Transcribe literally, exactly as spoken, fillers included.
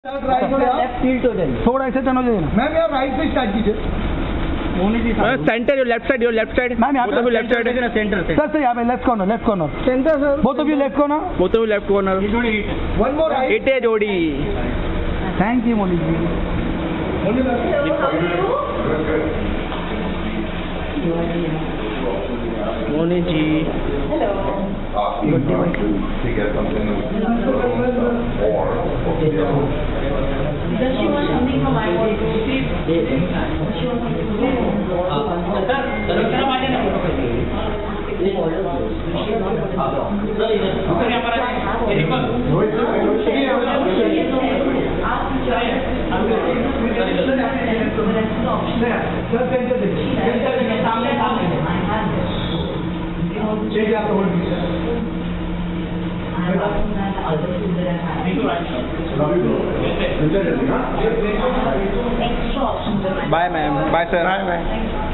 थोड़ा ऐसे टर्न हो जाइए ना मैम, यहाँ राइट से स्टार्ट कीजिए। Centre your left side your left side ma'am यहाँ पे left side centre sir sir यहाँ पे left corner left corner centre sir both of you left corner both of left corner one more right. Hit है जोड़ी। Thank you Moni ji. Moni ji Does she want something from my work? She wants Bye ma'am. Bye sir. Bye bye.